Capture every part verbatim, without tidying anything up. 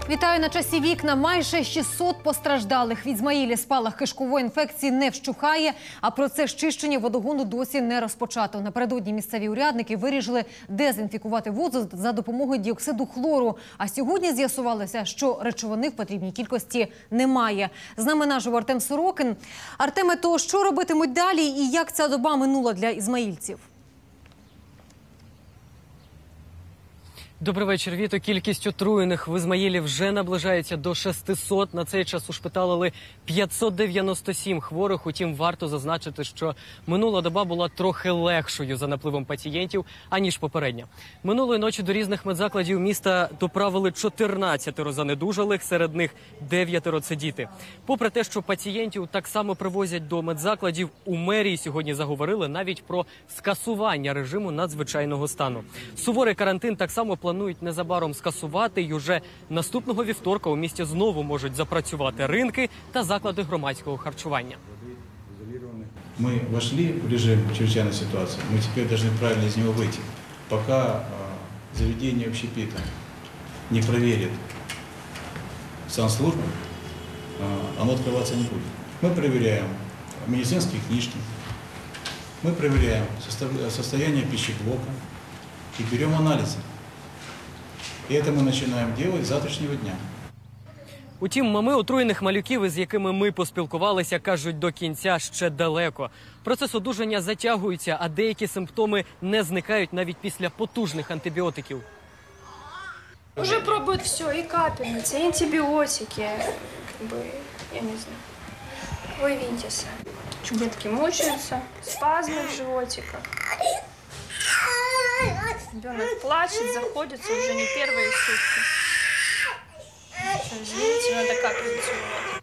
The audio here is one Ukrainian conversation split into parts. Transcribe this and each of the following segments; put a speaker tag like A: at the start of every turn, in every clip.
A: Вітаю на часі вікна. Майже шістсот постраждалих. В Ізмаїлі спалах кишкової інфекції не вщухає, а процес чищення водогону досі не розпочато. Напередодні місцеві урядники вирішили дезінфікувати воду за допомогою діоксиду хлору. А сьогодні з'ясувалося, що речовини в потрібній кількості немає. З нами наживо Артем Сорокин. Артеме, то що робитимуть далі і як ця доба минула для ізмаїльців?
B: Добрий вечір, Віто. Кількість отруєних в Ізмаїлі вже наближається до шестисот. На цей час ушпиталили п'ятсот дев'яносто сім хворих. Утім, варто зазначити, що минула доба була трохи легшою за напливом пацієнтів, аніж попередня. Минулої ночі до різних медзакладів міста доправили чотирнадцятеро занедужалих, серед них дев'ятеро – це діти. Попри те, що пацієнтів так само привозять до медзакладів, у мерії сьогодні заговорили навіть про скасування режиму надзвичайного стану. Суворий карантин так само планують Планують незабаром скасувати, і уже наступного вівторка у місті знову можуть запрацювати ринки та заклади громадського харчування.
C: Мы вошли в режим чрезвычайной ситуации, мы теперь должны правильно из него выйти. Пока э, заведение общепита не проверит санслужбу, э, оно открываться не будет. Мы проверяем медицинские книжки, мы проверяем состояние пищеблока и берем анализы. І це ми починаємо робити з завтрашнього дня.
B: Утім, мами отруєних малюків, із якими ми поспілкувалися, кажуть, до кінця ще далеко. Процес одужання затягується, а деякі симптоми не зникають навіть після потужних антибіотиків.
D: Уже пробуют все, и капельницы, и антибиотики, как бы, я не знаю, ой, винтиса. Детки мучаются, спазмы в животиках. Ребенок плачет, заходится уже не первые сутки. Извините, надо капельницу.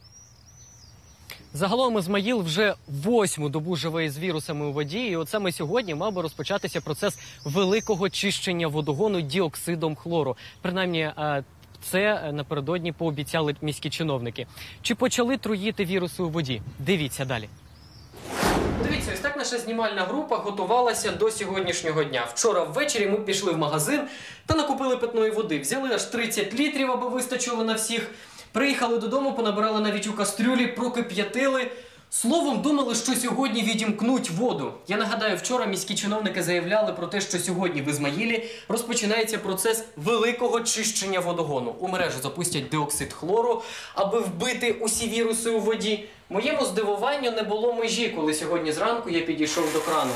B: Загалом Ізмаїл вже восьму добу живе із вірусами у воді, і от саме сьогодні мав би розпочатися процес великого чищення водогону діоксидом хлору. Принаймні, це напередодні пообіцяли міські чиновники. Чи почали труїти віруси у воді? Дивіться далі. Дивіться, ось так наша знімальна група готувалася до сьогоднішнього дня. Вчора ввечері ми пішли в магазин та накупили питної води. Взяли аж тридцять літрів, аби вистачило на всіх. Приїхали додому, понабирали навіть у кастрюлі, прокип'ятили. Словом, думали, що сьогодні відімкнуть воду. Я нагадаю, вчора міські чиновники заявляли про те, що сьогодні в Ізмаїлі розпочинається процес великого чищення водогону. У мережу запустять діоксид хлору, аби вбити усі віруси у воді. Моєму здивуванню не було межі, коли сьогодні зранку я підійшов до крану.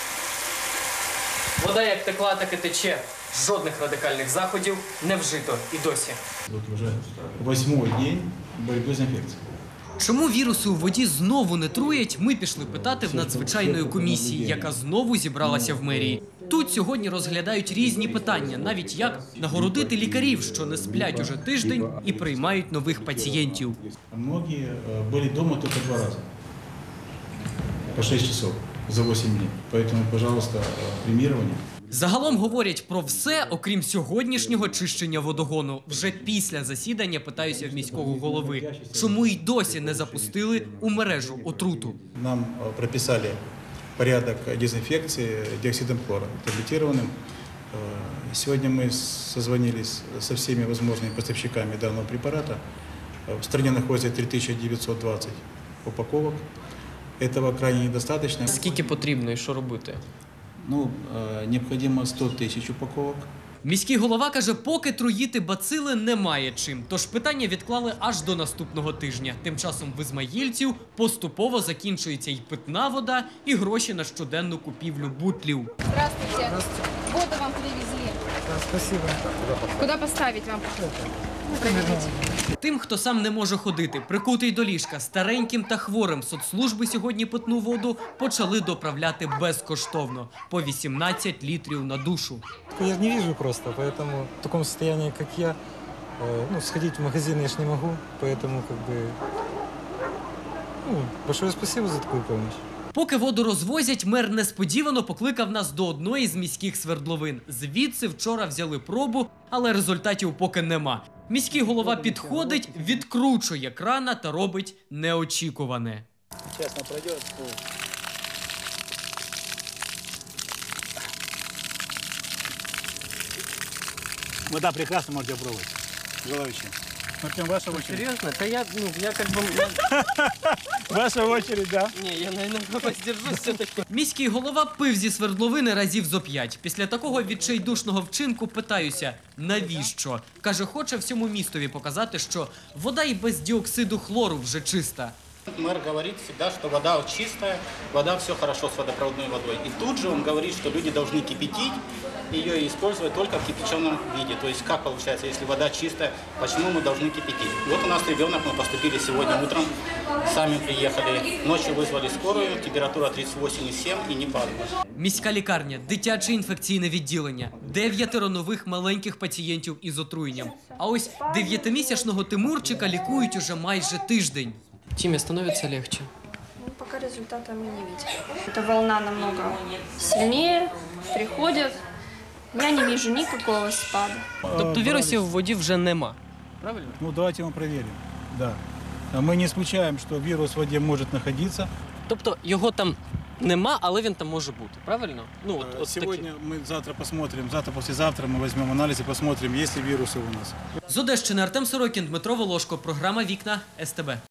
B: Вода як текла, так і тече. Жодних радикальних заходів не вжито і досі.
C: Тут вже восьмий день боротьби з інфекцією.
B: Чому віруси у воді знову не труять, ми пішли питати в надзвичайної комісії, яка знову зібралася в мерії. Тут сьогодні розглядають різні питання, навіть як нагородити лікарів, що не сплять уже тиждень і приймають нових пацієнтів.
C: Многі були вдома тільки два рази, по шість часов за вісім днів. Тому, пожалуйста, премірування.
B: Загалом говорять про все, окрім сьогоднішнього чищення водогону. Вже після засідання питаюся в міського голови, чому й досі не запустили у мережу отруту.
C: Нам прописали порядок дезінфекції діоксидом хлора, таблетированным. Сьогодні ми созвонились со всеми возможными поставщиками данного препарата. В стране знаходиться три тисячі дев'ятсот двадцять упаковок. Этого крайне недостаточно.
B: Скільки потрібно і що робити?
C: Ну, необхідно сто тисяч упаковок.
B: Міський голова каже, поки труїти бацили немає чим. Тож питання відклали аж до наступного тижня. Тим часом в ізмаїльців поступово закінчується і питна вода, і гроші на щоденну купівлю бутлів.
E: Здравствуйте. Здравствуйте. Воду вам привезли.
F: Да, спасибо.
E: Куда поставить вам?
B: Тим, хто сам не може ходити, прикутий до ліжка, стареньким та хворим, соцслужби сьогодні питну воду почали доправляти безкоштовно – по вісімнадцять літрів на душу.
F: Я не вижу просто, поэтому в таком состоянии, как я, ну, сходить в магазин я ж не могу, поэтому как бы, ну, большое спасибо за такую помощь.
B: Поки воду розвозять, мер несподівано покликав нас до одної з міських свердловин. Звідси вчора взяли пробу, але результатів поки нема. Міський голова підходить, відкручує крана та робить неочікуване.
C: Чесно пройде.
G: Вода прекрасна, можете пробувати.
C: желающие? Артем, ваша очередь.
B: Серйозно? Та я, ну, я як би...
C: Ваша очередь, да?
B: Ні, я, наверное, воздержусь все-таки.
G: Міський голова пив зі свердловини разів зо п'ять. Після такого відчайдушного вчинку питаюся, навіщо? Каже, хоче всьому містові показати, що вода і без діоксиду хлору вже чиста.
H: Мэр говорит всегда, что вода чистая, вода все хорошо с водопроводной водой. И тут же он говорит, что люди должны кипятить ее и использовать только в кипяченом виде. То есть как получается, если вода чистая, почему мы должны кипятить? Вот у нас ребенок, мы поступили сегодня утром, сами приехали, ночью вызвали скорую, температура тридцать восемь и семь и не падала.
G: Міська лікарня, дитяче інфекційне відділення, дев'ятеро нових маленьких пацієнтів із отруєнням. А ось дев'ятимісячного Тимурчика лікують уже майже тиждень.
B: Тім'я становиться легче.
D: Ну, пока результата мы не видим. Эта волна намного сильнее, приходит. Я не вижу никакого спада.
B: Тобто вірусів в воді вже нема. Правильно?
C: Ну, давайте мы проверим. Да. А мы не исключаем, что вирус в воде может находиться.
B: Тобто його там нема, але він там може бути. Правильно? Ну, от,
C: Э,
B: от
C: Сегодня мы завтра посмотрим, завтра-послезавтра мы возьмем анализ и посмотрим, есть ли вирусы у нас.
G: З Одещини Артем Сорокін, Дмитро Волошко, програма «Вікна» ес те бе.